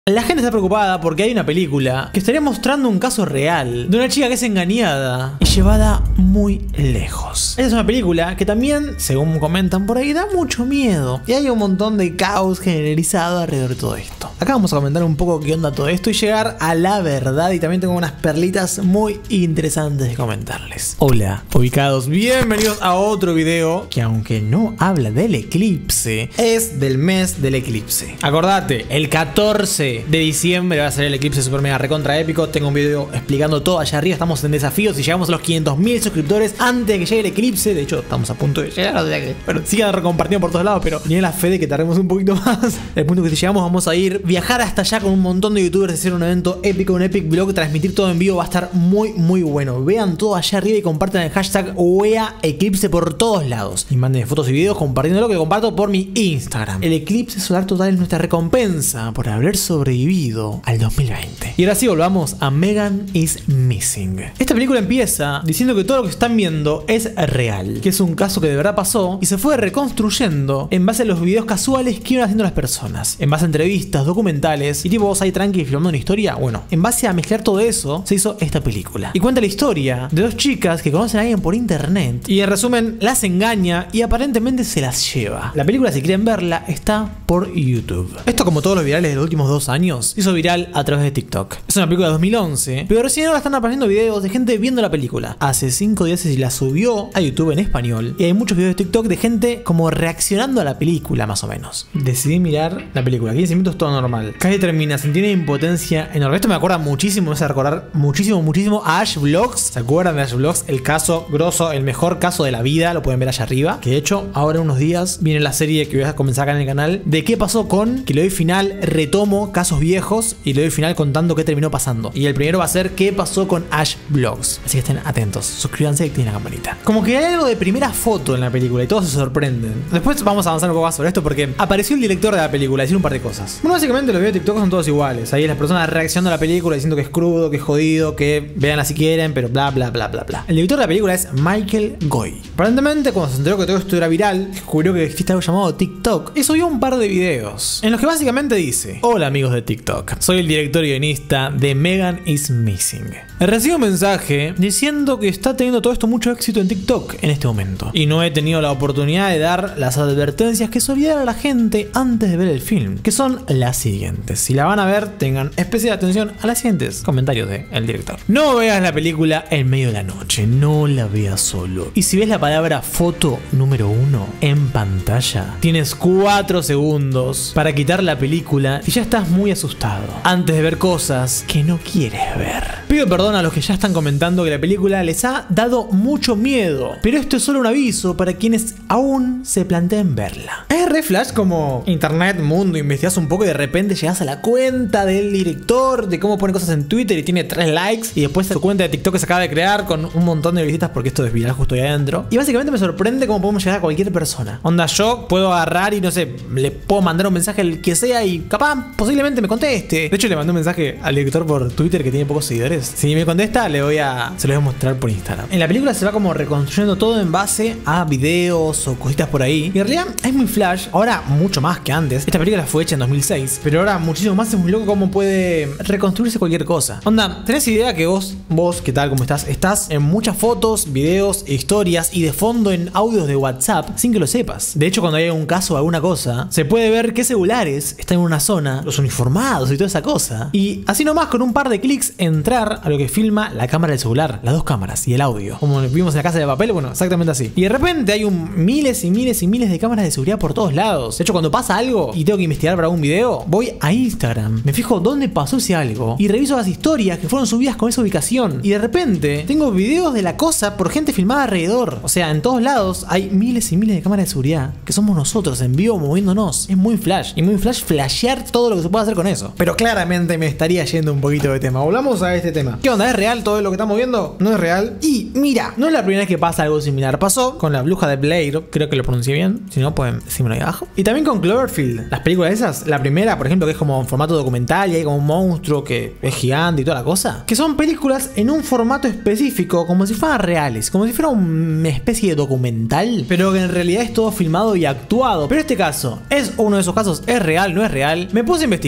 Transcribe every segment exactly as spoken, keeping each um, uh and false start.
La gente está preocupada porque hay una película que estaría mostrando un caso real de una chica que es engañada y llevada muy lejos. Esta es una película que también, según comentan por ahí, da mucho miedo y hay un montón de caos generalizado alrededor de todo esto. Acá vamos a comentar un poco qué onda todo esto y llegar a la verdad, y también tengo unas perlitas muy interesantes de comentarles. Hola, ubicados, bienvenidos a otro video que, aunque no habla del eclipse, es del mes del eclipse. Acordate, el catorce de diciembre va a ser el eclipse super mega recontra épico. Tengo un video explicando todo allá arriba. Estamos en desafíos y llegamos a los quinientos mil suscriptores antes de que llegue el eclipse. De hecho, estamos a punto de llegar, o sea que, bueno, sigan recompartiendo por todos lados, pero ni la fe de que tardemos un poquito más. El punto que si llegamos, vamos a ir viajar hasta allá con un montón de youtubers, hacer un evento épico, un epic vlog, transmitir todo en vivo. Va a estar muy muy bueno. Vean todo allá arriba y compartan el hashtag WeaEclipse por todos lados y manden fotos y videos compartiendo lo que comparto por mi Instagram. El eclipse solar total es nuestra recompensa por haber sobrevivido al dos mil veinte. Y ahora sí, volvamos a Megan is Missing. Esta película empieza diciendo que todo lo que están viendo es real, que es un caso que de verdad pasó y se fue reconstruyendo en base a los videos casuales que iban haciendo las personas, en base a entrevistas, documentales y tipo vos ahí tranqui filmando una historia. Bueno, en base a mezclar todo eso se hizo esta película y cuenta la historia de dos chicas que conocen a alguien por internet y en resumen las engaña y aparentemente se las lleva. La película, si quieren verla, está por YouTube. Esto, como todos los virales de los últimos dos años, hizo viral a través de TikTok. Es una película de dos mil once, pero recién ahora están apareciendo videos de gente viendo la película. Hace cinco días se la subió a YouTube en español y hay muchos videos de TikTok de gente como reaccionando a la película, más o menos. Decidí mirar la película, quince minutos todo normal. Casi termina, sentí una impotencia enorme. Esto me acuerda muchísimo, me hace recordar muchísimo, muchísimo a Ash Vlogs. ¿Se acuerdan de Ash Vlogs? El caso grosso, el mejor caso de la vida, lo pueden ver allá arriba. Que de hecho, ahora en unos días viene la serie que voy a comenzar acá en el canal de qué pasó con, que le doy final, retomo casos viejos y le doy final contando qué terminó pasando. Y el primero va a ser qué pasó con Ash Vlogs. Así que estén atentos, suscríbanse y activen la campanita. Como que hay algo de primera foto en la película y todos se sorprenden. Después vamos a avanzar un poco más sobre esto porque apareció el director de la película a decir un par de cosas. Bueno, básicamente los videos de TikTok son todos iguales. Ahí las personas reaccionando a la película diciendo que es crudo, que es jodido, que veanla si quieren, pero bla bla bla bla bla. El director de la película es Michael Goy. Aparentemente, cuando se enteró que todo esto era viral, descubrió que existe algo llamado TikTok y subió un par de videos en los que básicamente dice: hola amigos de TikTok, soy el director y guionista de Megan is Missing. Recibo un mensaje diciendo que está teniendo todo esto mucho éxito en TikTok en este momento y no he tenido la oportunidad de dar las advertencias que solía dar a la gente antes de ver el film, que son las siguientes. Si la van a ver, tengan especial atención a las siguientes comentarios del director. No veas la película en medio de la noche, no la veas solo. Y si ves la palabra foto número uno en pantalla, tienes cuatro segundos para quitar la película y ya estás muy asustado antes de ver cosas que no quieres ver. Pido perdón a los que ya están comentando que la película les ha dado mucho miedo, pero esto es solo un aviso para quienes aún se planteen verla. Es re flash como internet, mundo, investigás un poco y de repente llegas a la cuenta del director, de cómo pone cosas en Twitter y tiene tres likes, y después su cuenta de TikTok que se acaba de crear con un montón de visitas porque esto es viral justo ahí adentro. Y básicamente me sorprende cómo podemos llegar a cualquier persona. Onda, yo puedo agarrar y no sé, le puedo mandar un mensaje al que sea y capaz posiblemente me conteste. De hecho, le mandé un mensaje al director por Twitter que tiene pocos seguidores. Si me contesta, le voy a, se lo voy a mostrar por Instagram. En la película se va como reconstruyendo todo en base a videos o cositas por ahí. Y en realidad es muy flash. Ahora mucho más que antes. Esta película fue hecha en dos mil seis, pero ahora muchísimo más. Es muy loco cómo puede reconstruirse cualquier cosa. Onda, ¿tenés idea que vos, vos, qué tal, cómo estás? Estás en muchas fotos, videos, historias y de fondo en audios de WhatsApp sin que lo sepas. De hecho, cuando hay un caso o alguna cosa, se puede ver qué celulares están en una zona, los uniformados y toda esa cosa. Y así nomás, con un par de clics, entrar a lo que filma la cámara del celular, las dos cámaras y el audio. Como vimos en La Casa de Papel, bueno, exactamente así. Y de repente hay un miles y miles y miles de cámaras de seguridad por todos lados. De hecho, cuando pasa algo y tengo que investigar para un video, voy a Instagram, me fijo dónde pasó ese algo y reviso las historias que fueron subidas con esa ubicación. Y de repente tengo videos de la cosa por gente filmada alrededor. O sea, en todos lados hay miles y miles de cámaras de seguridad que somos nosotros en vivo moviéndonos. Es muy flash. Y muy flash flashear todo lo que se puede hacer con eso. Pero claramente me estaría yendo un poquito de tema. Volvamos a este tema. ¿Qué onda? ¿Es real todo lo que estamos viendo? No es real. Y mira, no es la primera vez que pasa algo similar. Pasó con La Bruja de Blair, creo que lo pronuncié bien. Si no, pueden decírmelo ahí abajo. Y también con Cloverfield. Las películas esas, la primera, por ejemplo, que es como en formato documental y hay como un monstruo que es gigante y toda la cosa. Que son películas en un formato específico, como si fueran reales. Como si fuera una especie de documental, pero que en realidad es todo filmado y actuado. Pero este caso, ¿es uno de esos casos? ¿Es real? ¿No es real? Me puse a investigar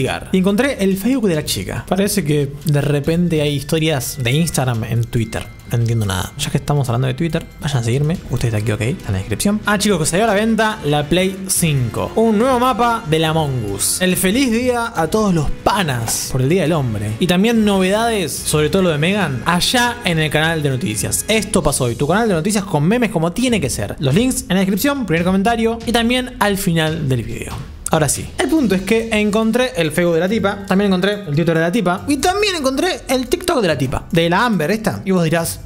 investigar y encontré el Facebook de la chica. Parece que de repente hay historias de Instagram en Twitter. No entiendo nada. Ya que estamos hablando de Twitter, vayan a seguirme. Ustedes aquí, ok, está en la descripción. Ah, chicos, que salió a la venta la Play cinco. Un nuevo mapa del Among Us. El feliz día a todos los panas por el Día del Hombre. Y también novedades, sobre todo lo de Megan, allá en el canal de noticias. Esto pasó hoy. Tu canal de noticias con memes como tiene que ser. Los links en la descripción, primer comentario y también al final del video. Ahora sí, el punto es que encontré el Facebook de la tipa, también encontré el Twitter de la tipa y también encontré el TikTok de la tipa, de la Amber esta. Y vos dirás,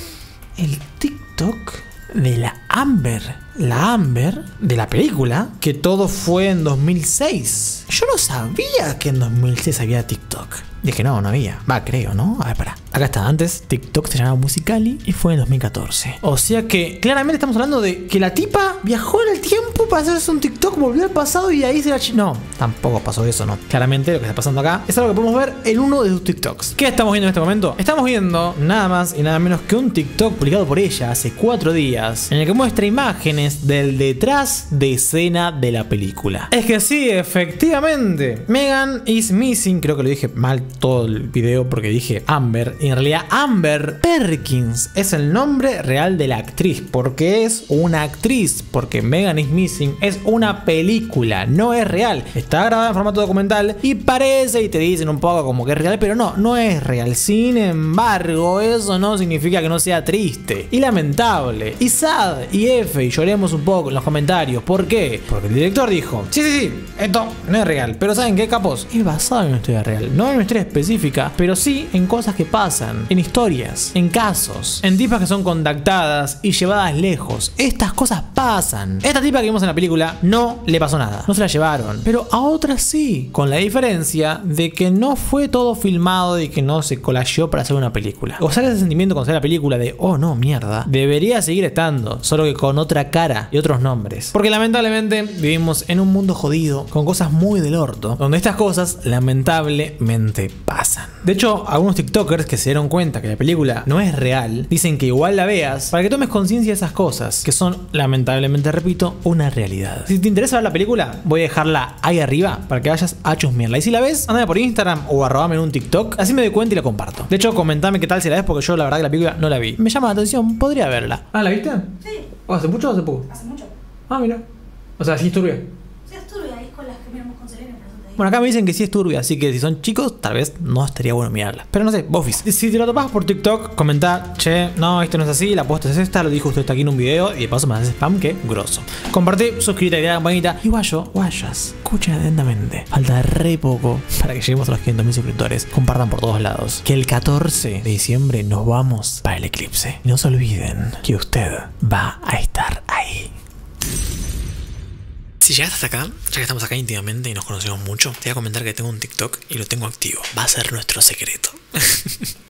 ¿el TikTok de la Amber? La Amber de la película, que todo fue en dos mil seis. Yo no sabía que en dos mil seis había TikTok. Dije, no, no había. Va, creo, ¿no? A ver, pará. Acá está. Antes TikTok se llamaba Musical.ly y fue en dos mil catorce. O sea que claramente estamos hablando de que la tipa viajó en el tiempo para hacerse un TikTok, volvió al pasado y ahí se la... No, tampoco pasó eso, ¿no? Claramente lo que está pasando acá es algo que podemos ver en uno de sus TikToks. ¿Qué estamos viendo en este momento? Estamos viendo nada más y nada menos que un TikTok publicado por ella hace cuatro días en el que muestra imágenes del detrás de escena de la película. Es que sí, efectivamente. Megan is missing. Creo que lo dije mal todo el video porque dije Amber. Y en realidad Amber Perkins es el nombre real de la actriz. Porque es una actriz. Porque Megan is missing es una película. No es real. Está grabada en formato documental y parece y te dicen un poco como que es real. Pero no, no es real. Sin embargo, eso no significa que no sea triste y lamentable y sad y F y lloremos un poco en los comentarios. ¿Por qué? Porque el director dijo, sí, sí, sí, esto no es real. Pero ¿saben qué, capos? Es basado en una historia real. No en una historia específica, pero sí en cosas que pasan, en historias, en casos, en tipas que son contactadas y llevadas lejos. Estas cosas pasan. Esta tipa que vimos en la película no le pasó nada. No se la llevaron. Pero a otras sí. Con la diferencia de que no fue todo filmado y que no se colayó para hacer una película. O sea, ese sentimiento cuando sale la película de, oh no, mierda, debería seguir estando, solo que con otra cara y otros nombres. Porque lamentablemente vivimos en un mundo jodido, con cosas muy del orto, donde estas cosas lamentablemente pasan. De hecho, algunos TikTokers que se dieron cuenta que la película no es real, dicen que igual la veas para que tomes conciencia de esas cosas, que son, lamentablemente, repito, una realidad. Si te interesa ver la película, voy a dejarla ahí arriba para que vayas a chusmearla. Y si la ves, andame por Instagram o arrobame en un TikTok, así me doy cuenta y la comparto. De hecho, comentame qué tal si la ves, porque yo la verdad que la película no la vi. Me llama la atención, podría verla. Ah, ¿la viste? Sí. ¿O hace mucho o hace poco? Hace mucho. Ah, mira. O sea, sí es turbia. Sí, es turbia, ahí es con las que miramos con Selena, por eso te digo. Bueno, acá me dicen que sí es turbia, así que si son chicos, tal vez no estaría bueno mirarla. Pero no sé, bofis. Si te lo topas por TikTok, comentá, che, no, esto no es así, la apuesta es esta, lo dijo usted está aquí en un video y de paso me haces spam, que grosso. Compartí, suscríbete, activa la campanita y guayo, guayas, escuchen atentamente. Falta re poco para que lleguemos a los quinientos mil suscriptores. Compartan por todos lados. Que el catorce de diciembre nos vamos para el eclipse. Y no se olviden que usted va a estar ahí. Si llegaste hasta acá, ya que estamos acá íntimamente y nos conocemos mucho, te voy a comentar que tengo un TikTok y lo tengo activo. Va a ser nuestro secreto.